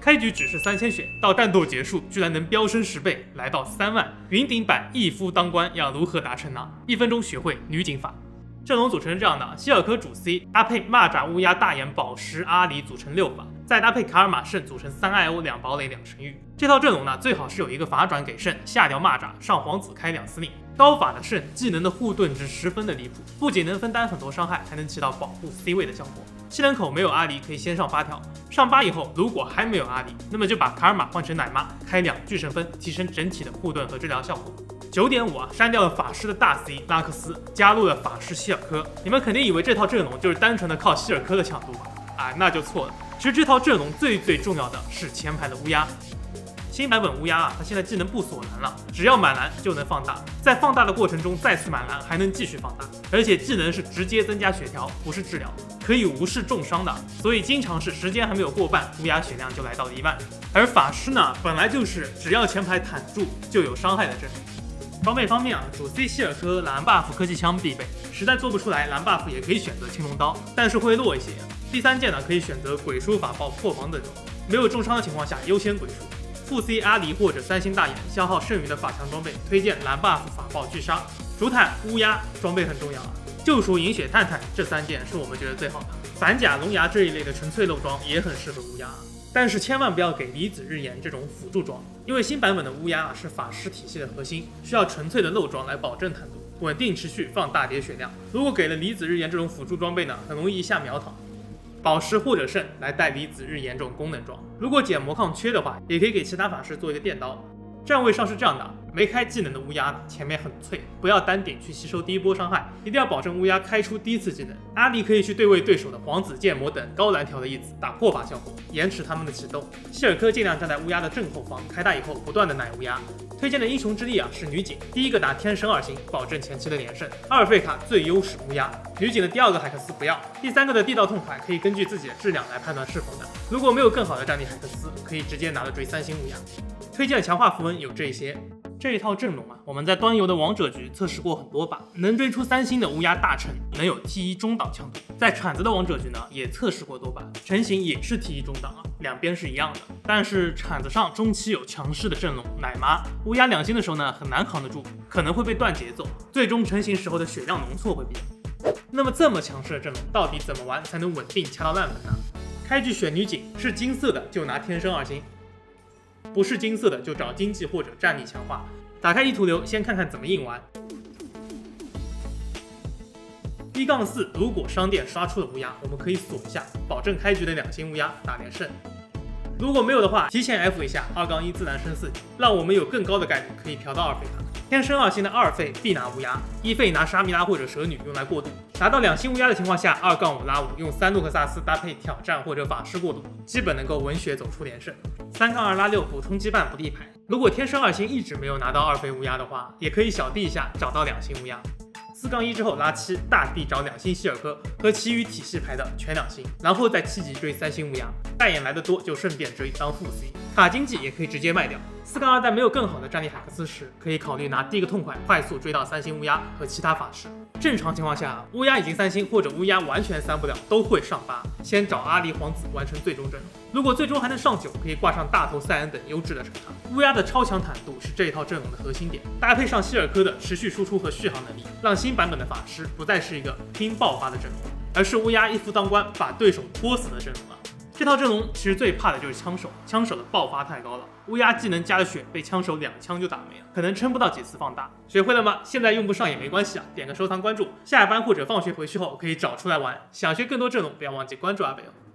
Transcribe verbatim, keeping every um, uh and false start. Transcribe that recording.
开局只是三千血，到战斗结束居然能飙升十倍，来到三万。云顶版一夫当关要如何达成呢？一分钟学会女警法。阵容组成是这样的：希尔科主 C 搭配蚂蚱、乌鸦、大眼、宝石、阿里组成六法，再搭配卡尔玛圣组成三 I O 两堡垒两神域。这套阵容呢，最好是有一个法转给圣，下掉蚂蚱，上皇子开两司令。高法的圣技能的护盾值十分的离谱，不仅能分担很多伤害，还能起到保护 C 位的效果。七人口没有阿离可以先上八条，上八以后如果还没有阿离，那么就把卡尔玛换成奶妈，开两巨神分，提升整体的护盾和治疗效果。九点五啊，删掉了法师的大 C 拉克斯，加入了法师希尔科。你们肯定以为这套阵容就是单纯的靠希尔科的强度吧？啊，那就错了。其实这套阵容最最重要的是前排的乌鸦。新版本乌鸦啊，它现在技能不锁蓝了，只要满蓝就能放大，在放大的过程中再次满蓝还能继续放大，而且技能是直接增加血条，不是治疗，可以无视重伤的，所以经常是时间还没有过半，乌鸦血量就来到了一万。而法师呢，本来就是只要前排坦住就有伤害的阵容。装备方面啊，主 C 希尔科蓝 buff 科技枪必备，实在做不出来蓝 buff 也可以选择青龙刀，但是会弱一些。第三件呢，可以选择鬼书法爆破防等种，没有重伤的情况下优先鬼书。副 C 阿离或者三星大眼消耗剩余的法强装备，推荐蓝 buff 法爆巨杀。主坦乌鸦装备很重要啊，救赎银血探探这三件是我们觉得最好的。反甲龙牙这一类的纯粹漏装也很适合乌鸦。但是千万不要给离子日炎这种辅助装，因为新版本的乌鸦啊是法师体系的核心，需要纯粹的漏装来保证坦度，稳定持续放大叠血量。如果给了离子日炎这种辅助装备呢，很容易一下秒躺。宝石或者圣来带离子日炎这种功能装，如果减魔抗缺的话，也可以给其他法师做一个电刀。站位上是这样的，没开技能的乌鸦前面很脆，不要单顶去吸收第一波伤害，一定要保证乌鸦开出第一次技能。阿离可以去对位对手的皇子、剑魔等高蓝条的一子打破法效果，延迟他们的启动。希尔科尽量站在乌鸦的正后方，开大以后不断的奶乌鸦。推荐的英雄之力啊是女警，第一个打天神二星，保证前期的连胜。二费卡最优是乌鸦，女警的第二个海克斯不要，第三个的地道痛快可以根据自己的质量来判断是否的。如果没有更好的战力海克斯，可以直接拿着追三星乌鸦。推荐的强化符文有这些。这一套阵容啊，我们在端游的王者局测试过很多把，能追出三星的乌鸦大成，能有 T 一 中档强度。在铲子的王者局呢，也测试过多把，成型也是 T 一 中档啊，两边是一样的。但是铲子上中期有强势的阵容奶妈，乌鸦两星的时候呢，很难扛得住，可能会被断节奏，最终成型时候的血量浓缩会比较。那么这么强势的阵容，到底怎么玩才能稳定掐到烂粉呢？开局选女警，是金色的就拿天生二星。不是金色的就找经济或者战力强化。打开一图流，先看看怎么硬玩。一杠四，如果商店刷出了乌鸦，我们可以锁一下，保证开局的两星乌鸦打连胜。如果没有的话，提前 F 一下，二杠一自然升四级，让我们有更高的概率可以调到二费卡。天生二星的二费必拿乌鸦，一费拿沙弥拉或者蛇女用来过渡。拿到两星乌鸦的情况下，二杠五拉五用三路克萨斯搭配挑战或者法师过渡，基本能够稳血走出连胜。三杠二拉六补充羁绊不地牌。如果天生二星一直没有拿到二费乌鸦的话，也可以小 D 一下找到两星乌鸦。四杠一之后拉七，大 D 找两星希尔科和其余体系牌的全两星，然后在七级追三星乌鸦。大眼来的多就顺便追当副 C， 卡经济也可以直接卖掉。四杠二在没有更好的战力海克斯时，可以考虑拿第一个痛快快速追到三星乌鸦和其他法师。正常情况下，乌鸦已经三星或者乌鸦完全三不了，都会上八，先找阿离皇子完成最终阵容。如果最终还能上九，可以挂上大头塞恩等优质的惩罚。乌鸦的超强坦度是这一套阵容的核心点，搭配上希尔科的持续输出和续航能力，让新版本的法师不再是一个拼爆发的阵容，而是乌鸦一夫当关把对手拖死的阵容了。这套阵容其实最怕的就是枪手，枪手的爆发太高了，乌鸦技能加了血被枪手两枪就打没了，可能撑不到几次放大。学会了吗？现在用不上也没关系啊，点个收藏关注，下班或者放学回去后可以找出来玩。想学更多阵容，不要忘记关注阿北哦。